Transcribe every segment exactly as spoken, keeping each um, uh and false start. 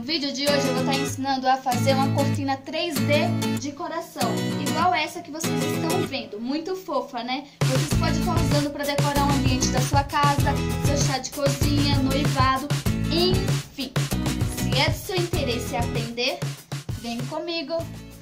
vídeo de hoje eu vou estar ensinando a fazer uma cortina três D de coração, igual essa que vocês estão vendo, muito fofa, né? Vocês podem estar usando para decorar o ambiente da sua casa, seu chá de cozinha, noivado, enfim. Se é do seu interesse aprender, vem comigo!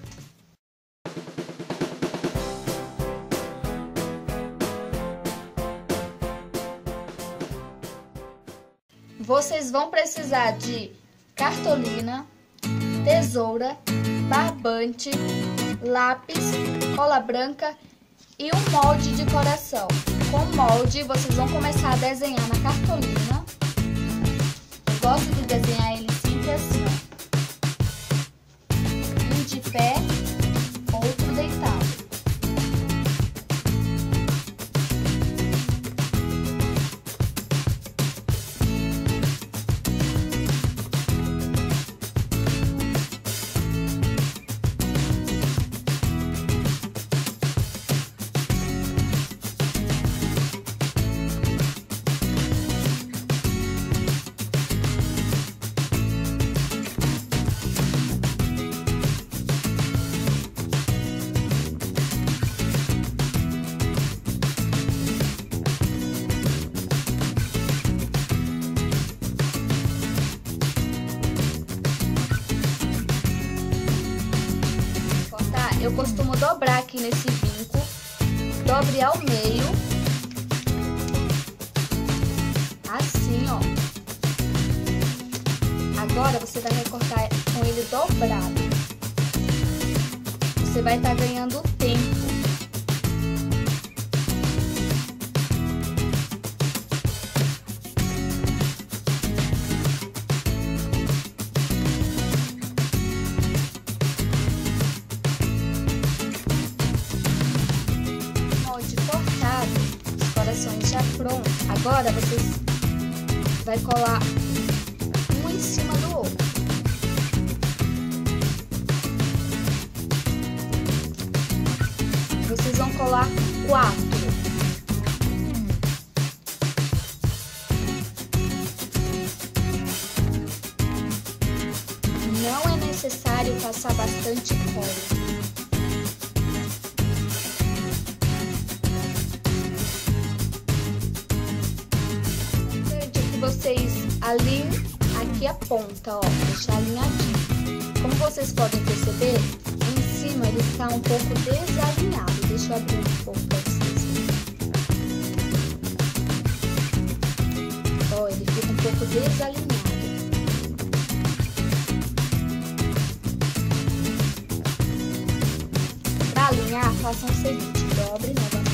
Vocês vão precisar de cartolina, tesoura, barbante, lápis, cola branca e um molde de coração. Com o molde, vocês vão começar a desenhar na cartolina. Eu gosto de desenhar ele sempre assim, ó. Um de pé, outro deitado. Eu costumo dobrar aqui nesse vinco, dobre ao meio, assim, ó. Agora você vai recortar com ele dobrado. Você vai estar ganhando tempo. Já pronto. Agora vocês vai colar um em cima do outro. Vocês vão colar quatro. Não é necessário passar bastante cola. Vocês alinhem aqui a ponta, ó, deixar alinhadinho. Como vocês podem perceber, em cima ele está um pouco desalinhado. Deixa eu abrir um pouco para vocês verem. Ó, ele fica um pouco desalinhado. Para alinhar, façam o seguinte, dobre novamente.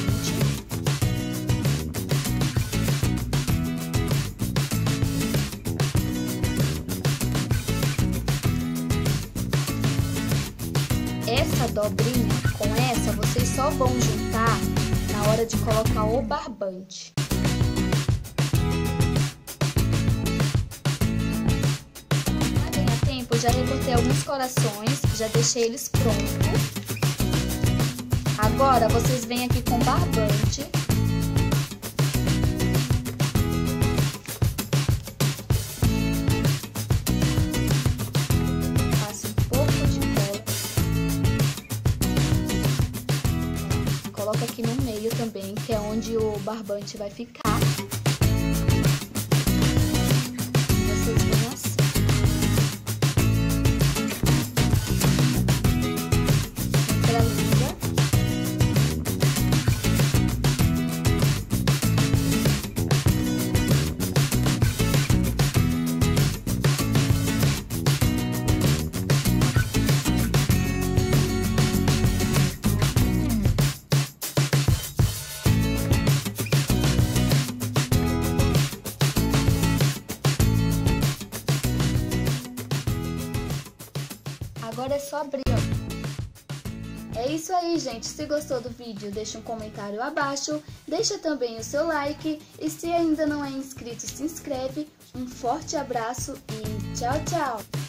Essa dobrinha com essa, vocês só vão juntar na hora de colocar o barbante. Para ganhar tempo, eu já recortei alguns corações, já deixei eles prontos. Agora, vocês vêm aqui com barbante. Coloca aqui no meio também, que é onde o barbante vai ficar. Vocês vêm assim. Pra língua. Agora é só abrir, ó. É isso aí, gente. Se gostou do vídeo, deixa um comentário abaixo. Deixa também o seu like. E se ainda não é inscrito, se inscreve. Um forte abraço e tchau, tchau!